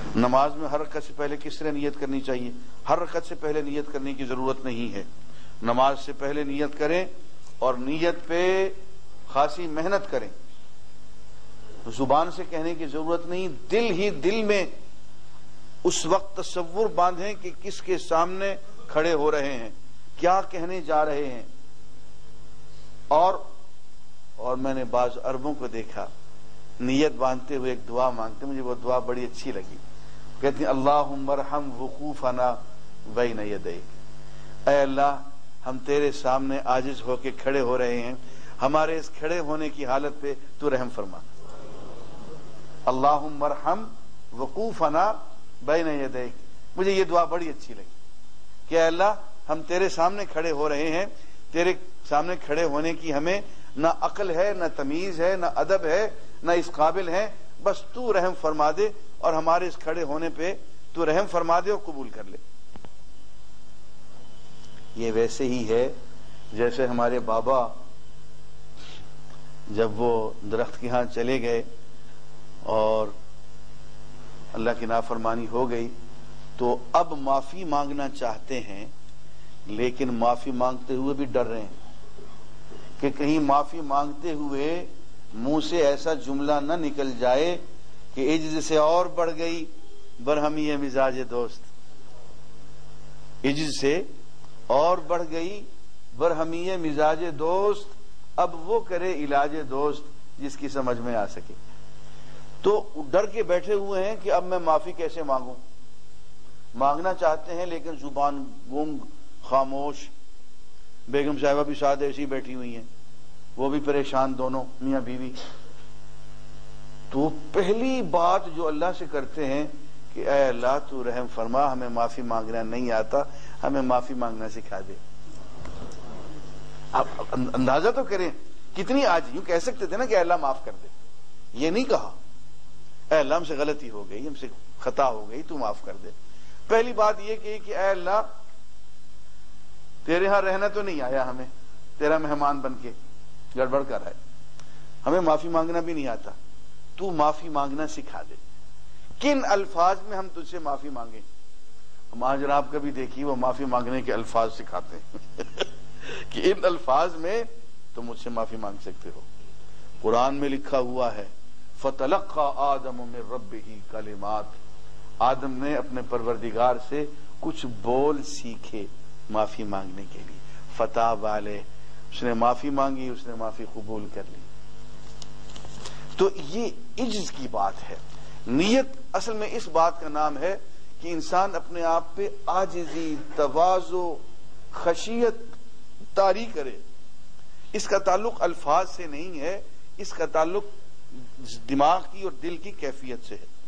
نماز میں ہر رکعت سے پہلے کس طرح نیت کرنی چاہیے؟ ہر رکعت سے پہلے نیت کرنے کی ضرورت نہیں ہے. نماز سے پہلے نیت کریں اور نیت پہ خاصی محنت کریں. زبان سے کہنے کی ضرورت نہیں، دل ہی دل میں اس وقت تصور باندھیں کہ کس کے سامنے کھڑے ہو رہے ہیں، کیا کہنے جا رہے ہیں. اور میں نے بعض عربوں کو دیکھا نیت باندھتے ہوئے ایک دعا مانگتے، مجھے وہ دعا بڑی اچھی لگی. کہتے ہیں اللہم ارحم وقوفنا بین یدیک، اے اللہ ہم تیرے سامنے عاجز ہو کے کھڑے ہو رہے ہیں، ہمارے اس کھڑے ہونے کی حالت پہ تو رحم فرما. اللہم ارحم وقوفنا بین یدیک، مجھے یہ دعا بڑی اچھی لگی کہ اے اللہ ہم تیرے سامنے کھڑے ہو رہے ہیں، تیرے سامنے کھڑے ہونے کی ہمیں نہ عقل ہے، نہ تمیز ہے، نہ ادب ہے، نہ اس قابل ہے، بس تو رحم فرما دے اور ہمارے اس کھڑے ہونے پہ تو رحم فرما دے اور قبول کر لے. یہ ویسے ہی ہے جیسے ہمارے بابا جب وہ درخت کے ہاں چلے گئے اور اللہ کی نافرمانی ہو گئی تو اب معافی مانگنا چاہتے ہیں، لیکن معافی مانگتے ہوئے بھی ڈر رہے ہیں کہ کہیں معافی مانگتے ہوئے منہ سے ایسا جملہ نہ نکل جائے کہ عجز سے اور بڑھ گئی برہمی مزاج دوست. عجز سے اور بڑھ گئی برہمی مزاج دوست، اب وہ کرے علاج دوست جس کی سمجھ میں آ سکے. تو ڈر کے بیٹھے ہوئے ہیں کہ اب میں معافی کیسے مانگوں. مانگنا چاہتے ہیں لیکن زبان گنگ خاموش. بیگم صاحبہ بھی ساتھ ایسی بیٹھی ہوئی ہیں، وہ بھی پریشان، دونوں میاں بیوی. تو پہلی بات جو اللہ سے کرتے ہیں کہ اے اللہ تو رحم فرما، ہمیں معافی مانگنا نہیں آتا، ہمیں معافی مانگنا سکھا دے. آپ اندازہ تو کریں کتنی آج یوں کہہ سکتے تھے نا کہ اے اللہ معاف کر دے، یہ نہیں کہا اے اللہ ہم سے غلطی ہو گئی، ہم سے خطا ہو گئی، تو معاف کر دے. پہلی بات یہ کہ اے اللہ تیرے ہاں رہنا تو نہیں آیا، ہمیں تیرا مہمان بن کے گڑبڑ کر آئے، ہمیں معافی مانگنا بھی نہیں آتا، تو معافی مانگنا سکھا دے. کن الفاظ میں ہم تجھ سے معافی مانگیں؟ ماں جناب کا بھی دیکھیے وہ معافی مانگنے کے الفاظ سکھاتے ہیں کہ ان الفاظ میں تم مجھ سے معافی مانگ سکتے ہو. قرآن میں لکھا ہوا ہے فَتَلَقَّى آدَمُ مِن رَبِّهِ کلمات، آدم نے اپنے پروردگار سے کچھ بول سیکھے معافی مانگنے کے لیے. فتاب علیہ، اس نے معافی مانگی، اس نے معافی قبول کر لی. تو یہ عجز کی بات ہے. نیت اصل میں اس بات کا نام ہے کہ انسان اپنے آپ پہ عاجزی، تواضع، خشیت طاری کرے. اس کا تعلق الفاظ سے نہیں ہے، اس کا تعلق دماغ کی اور دل کی کیفیت سے ہے.